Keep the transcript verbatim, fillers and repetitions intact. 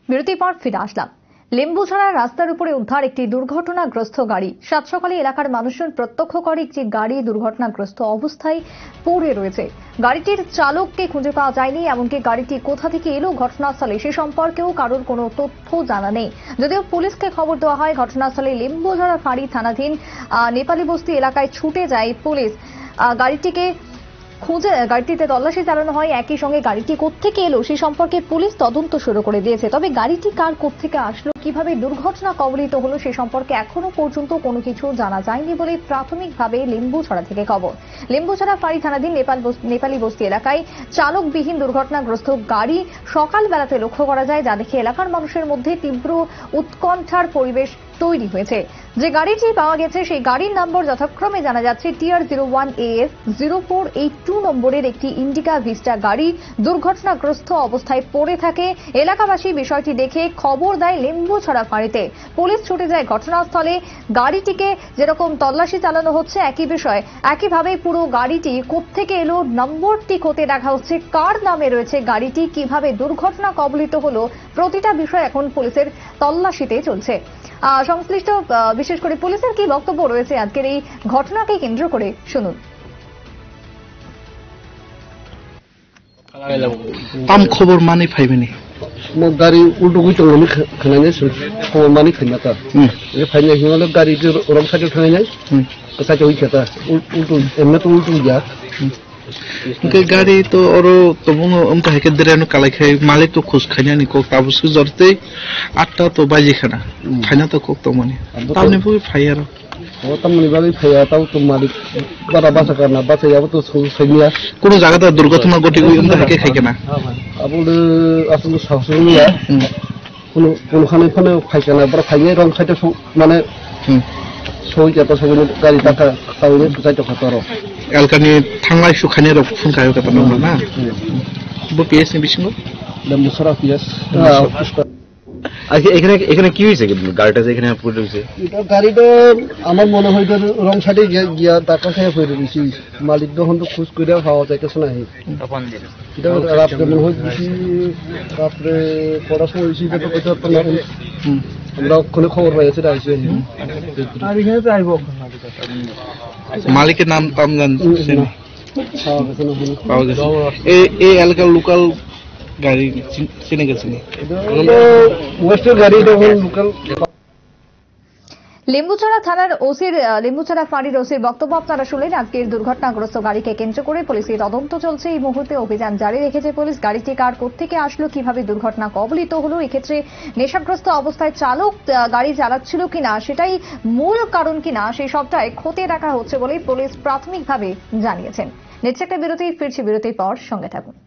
বিরতির পর ফিরে আসলাম। লেম্বুছড়া রাস্তার উপরে উদ্ধার একটি দুর্ঘটনাগ্রস্ত গাড়ি। সাত সকালে এলাকার মানুষজন প্রত্যক্ষ করে একটি গাড়ি দুর্ঘটনাগ্রস্ত অবস্থায় পড়ে রয়েছে। গাড়িটির চালককে খুঁজে পাওয়া যায়নি, এমনকি গাড়িটি কোথা থেকে এলো ঘটনাস্থলে সে সম্পর্কেও কারোর কোনো তথ্য জানা নেই। যদিও পুলিশকে খবর দেওয়া হয়, ঘটনাস্থলে লেম্বুছড়া ফাঁড়ি থানাধীন নেপালি বস্তি এলাকায় ছুটে যায় পুলিশ। গাড়িটিকে খুঁজে গাড়িটিতে তল্লাশি চালানো হয়। একই সঙ্গে গাড়িটি কোত্থেকে এলো সে সম্পর্কে পুলিশ তদন্ত শুরু করে দিয়েছে। তবে গাড়িটি কার কোত্থেকে আসলো, কিভাবে দুর্ঘটনা কবলিত হলো সে সম্পর্কে এখনো পর্যন্ত কোনো কিছু জানা যায়নি বলে প্রাথমিকভাবে লেম্বুছড়া থেকে খবর। লেম্বুছড়া ফাঁড়ি থানাধীন নেপাল নেপালি বস্তি এলাকায় চালকবিহীন দুর্ঘটনাগ্রস্ত গাড়ি সকালবেলাতে লক্ষ্য করা যায়, যা দেখে এলাকার মানুষের মধ্যে তীব্র উৎকণ্ঠার পরিবেশ তৈরি হয়েছে। যে গাড়িটি পাওয়া গেছে সেই গাড়ির নম্বর যথাক্রমে জানা যাচ্ছে TR zero one A S zero four eight two নম্বরের একটি ইন্ডিকা ভিস্টা গাড়ি দুর্ঘটনাগ্রস্ত অবস্থায় পড়ে থাকে। এলাকাবাসী বিষয়টি দেখে খবর দেয় লেম্বুছড়া ফাঁড়িতে। পুলিশ ছুটে যায় ঘটনাস্থলে। গাড়িটিকে যেরকম তল্লাশি চালানো হচ্ছে, একই বিষয় একইভাবে পুরো গাড়িটি কোত্থেকে এলো, নম্বরটি খতিয়ে দেখা হচ্ছে, কার নামে রয়েছে গাড়িটি, কিভাবে দুর্ঘটনা কবলিত হলো, প্রতিটা বিষয় এখন পুলিশের তল্লাশিতে চলছে। সংশ্লিষ্ট বিশেষ করে পুলিশের কি বক্তব্য রয়েছে আজকের এই ঘটনাকে কেন্দ্র করে শুনুন। তাম খবর মানে ফাইবেনি গাড়ি উল্টো গুই তংনি খানাইনে খবর মানে খাইনাতা এ ফাইনে হিমালে গাড়ি রং সাইডে খানাইনে সাইডে হই খেতা উল্টো এমনে তো উল্টো গিয়া के गाड़ी तो और तो हम तो हेके दरे काले खाई मालिक तो खुश खाइना नि को ताबुस जरते आठटा तो बाजी खाना खाइना तो को तो माने तामने फुई फायर ओ तमनि बाली फाया ताउ तो मालिक बड़ा बासा करना बासा याबो तो सैनिया कोनो जागा तो दुर्घटना घटी गई हम तो हेके खाइ केना आबुल आसुल साहसनिया कोनो कोनो खाने फने फाइकाना बड़ा फाइए रंग साइडे माने सय जाता सगुन गाड़ी टाका ताउने साइडे खतरो एलकानि थांलाय सुखाने र फुन कायो कता नंगौ ना बो पिएस नि बिसिंगो লেম্বুছড়া পিএস আজকে এখানে এখানে কি হইছে গাড়িটা যে এখানে পড়ে রইছে এটা গাড়িটা আমার মনে হয় রং সাইডে গিয়া টাকা খাইয়া পড়ে রইছে মালিক যখন তো খুশ কইরা খাওয়া যাইতেছ না তখন এটা রাতে মনে হয় বেশি রাতে পড়াশোনা হইছে তো কইতে পারতো না আমরা কোনে খবর পাইছে রাইছে আর এখানে তো আইবো মালিকের নাম তাম জানছেন পাওয়া গেছে এই এই এলাকার লোকাল গাড়ি চিনে গেছেন ওয়েস্টের গাড়ি তখন লোকাল। লেম্বুছড়া থানার ওসির লেম্বুছড়া ফাঁড়ির ওসির বক্তব্য আপনারা শুনলেন। আজকের দুর্ঘটনাগ্রস্ত গাড়িকে কেন্দ্র করে পুলিশের তদন্ত চলছে। এই মুহূর্তে অভিযান জারি রেখেছে পুলিশ। গাড়িটি কার কোত্থেকে আসলো, কিভাবে দুর্ঘটনা কবলিত হলো, এক্ষেত্রে নেশাগ্রস্ত অবস্থায় চালক গাড়ি চালাচ্ছিল কিনা সেটাই মূল কারণ কিনা সেই সবটাই খতিয়ে দেখা হচ্ছে বলে পুলিশ প্রাথমিকভাবে জানিয়েছেন। নিচ্ছে একটা বিরতি, ফিরছি বিরতির পর, সঙ্গে থাকুন।